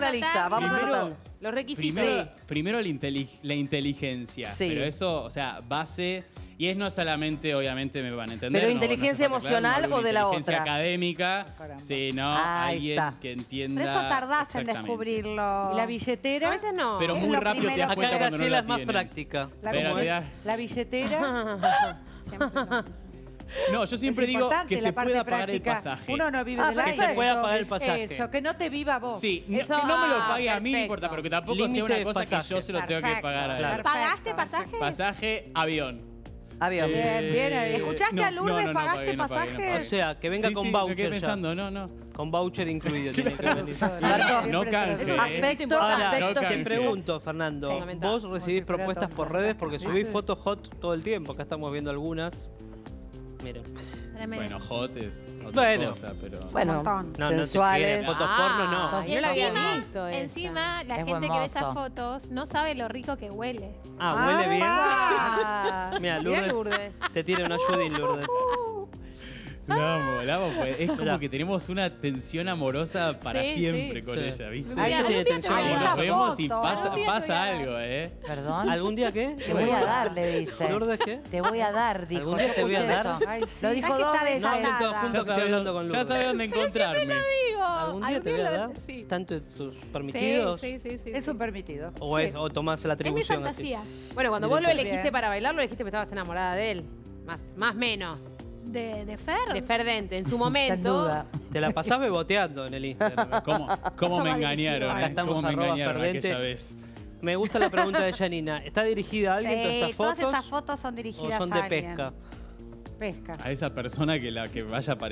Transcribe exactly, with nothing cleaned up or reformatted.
con la lista, vamos Primero- anotando. Los requisitos. Primero, primero la, inteli- la inteligencia. Sí. Pero eso, o sea, base... Y es no solamente, obviamente, me van a entender. Pero no- no inteligencia hace falta aclarar, emocional no o de la inteligencia otra. académica, Caramba. sino Ahí alguien está. que entienda... Por eso tardás en exactamente. descubrirlo. ¿Y la A billetera? veces no. Pero Es muy lo rápido te das primero. cuenta Acá cuando no Graciela la es más tienen. práctica. La, Pero billetera- te da- la billetera. Siempre lo- No, yo siempre Es digo importante que la se parte pueda pagar el práctica. pasaje. Uno no vive Ah, del que aire. se pueda pagar el pasaje. Eso, que no te viva vos. Sí, no- Eso- que no me lo ah, pague a mí, no perfecto. importa, pero que tampoco sea Límite una de cosa pasaje. que yo se lo tengo que Perfecto, pagar a él. Claro. ¿Pagaste pasajes? Pasaje, avión. Avión. Bien, bien ahí. ¿Escuchaste no, a Lourdes? no, no, no ¿Pagaste pagué, no pagué, no pasaje? pagué. O sea, que venga Sí, con sí, me voucher quedé ya. pensando, no, no. Con voucher incluido tiene que venir. Claro. No canje. Eso es Aspecto, Ahora, aspecto no te canje. pregunto, Fernando, Fundamental. vos Como recibís si fuera propuestas todo por un redes porque personaje. subís fotos hot todo el tiempo. Acá estamos viendo algunas. Miren. Tremendo. Bueno, hot es otra Bueno. cosa, pero... Bueno, montón. No, no te sensuales. quieres, fotos porno no. Ah, Y yo la había encima, visto esa. encima la Es gente que ve esas hermoso. fotos no sabe lo rico que huele. Ah, huele bien. Ah, Mira, Mirá Lourdes, Lourdes. te tira una Judin, Lourdes. La amo, la amo, pues es como Mirá. que tenemos una tensión amorosa para Sí, siempre sí. con Sí. ella, ¿viste? Ay, Algún tiene día te tensión voy a Como dar nos esa vemos y foto, pasa, algún día te pasa voy a dar. algo, ¿eh? Perdón. ¿Algún día qué? Te voy a dar, le dice. ¿Lourdes qué? Te voy a dar, dijo. ¿Algún día Yo te voy a escuché dar? eso. Ay, sí. Lo dijo Ay, que dos está veces. No, hablen todos desatada. juntos Ya que estoy hablando sabe, con ya Lourdes. sabe dónde encontrarme. Digo, ¿Algún día te voy a dar? Sí. ¿Tanto de tus Sí, permitidos? sí, sí, sí. Es sí. un permitido. ¿O, Sí. es, o tomás la Es mi atribución así? fantasía Bueno, cuando vos lo Directo. elegiste Bien. para bailar, lo elegiste porque estabas enamorada de él. Más, más menos. de, de Fer. De Ferdente. En su Está en momento. duda. Te la pasás beboteando en el Instagram. ¿Cómo, cómo Eso me va engañaron? Acá eh? estamos, ¿Cómo me arroba engañaron Ferdente. aquella vez? Me gusta la pregunta de Janina. ¿Está dirigida a alguien todas Sí, estas todas fotos? esas fotos son ¿O dirigidas son a de alguien. pesca? Pesca. A esa persona que la que vaya a aparecer.